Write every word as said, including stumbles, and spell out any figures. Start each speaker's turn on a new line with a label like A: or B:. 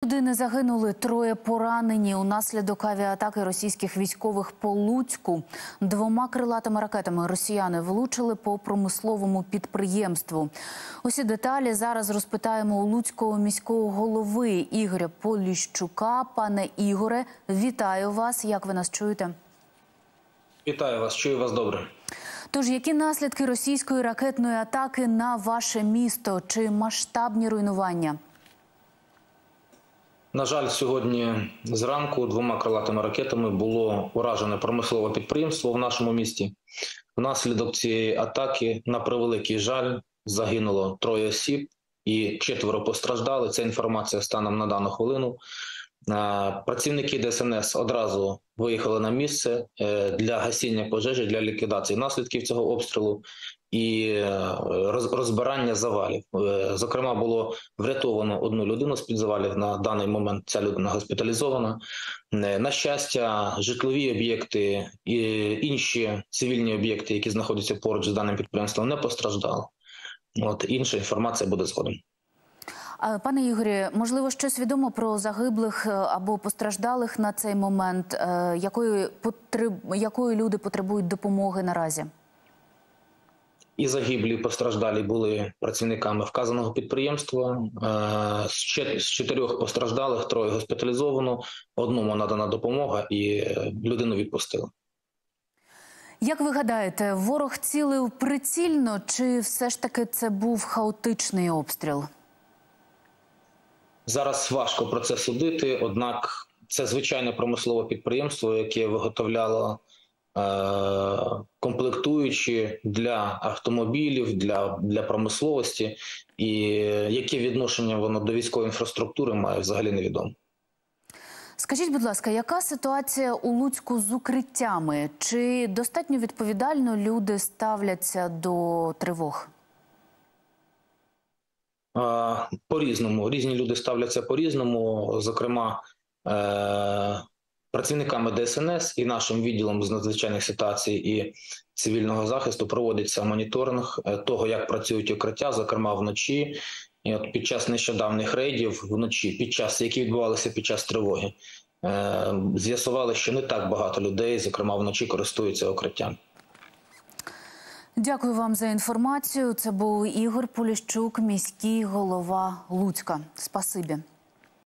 A: людини загинули, троє поранені унаслідок авіаатаки російських військових по Луцьку. Двома крилатими ракетами росіяни влучили по промисловому підприємству. Усі деталі зараз розпитаємо у Луцького міського голови Ігоря Поліщука. Пане Ігоре, вітаю вас. Як ви нас чуєте?
B: Вітаю вас, чую вас добре.
A: Тож, які наслідки російської ракетної атаки на ваше місто? Чи масштабні руйнування?
B: На жаль, сьогодні зранку двома крилатими ракетами було уражене промислове підприємство в нашому місті. Внаслідок цієї атаки, на превеликий жаль, загинуло троє осіб і четверо постраждали. Ця інформація станом на дану хвилину. Працівники Де Ес Ен Ес одразу виїхали на місце для гасіння пожежі, для ліквідації наслідків цього обстрілу і розбирання завалів. Зокрема, було врятовано одну людину з-під завалів. На даний момент ця людина госпіталізована. На щастя, житлові об'єкти і інші цивільні об'єкти, які знаходяться поруч з даним підприємством, не постраждали. От, інша інформація буде згодом.
A: Пане Ігорі, можливо, щось відомо про загиблих або постраждалих на цей момент? Якої, потреб... Якої люди потребують допомоги наразі?
B: І загиблі, і постраждалі були працівниками вказаного підприємства. З чотирьох постраждалих троє госпіталізовано, одному надана допомога і людину відпустили.
A: Як ви гадаєте, ворог цілив прицільно чи все ж таки це був хаотичний обстріл?
B: Зараз важко про це судити, однак це звичайне промислове підприємство, яке виготовляло е комплектуючі для автомобілів, для, для промисловості, і яке відношення воно до військової інфраструктури має, взагалі невідомо.
A: Скажіть, будь ласка, яка ситуація у Луцьку з укриттями? Чи достатньо відповідально люди ставляться до тривог?
B: По-різному. Різні люди ставляться по-різному. Зокрема, працівниками Де Ес Ен Ес і нашим відділом з надзвичайних ситуацій і цивільного захисту проводиться моніторинг того, як працюють укриття, зокрема вночі. І от під час нещодавних рейдів вночі, під час, які відбувалися під час тривоги, з'ясували, що не так багато людей, зокрема вночі, користуються укриттям.
A: Дякую вам за інформацію. Це був Ігор Поліщук, міський голова Луцька. Спасибі.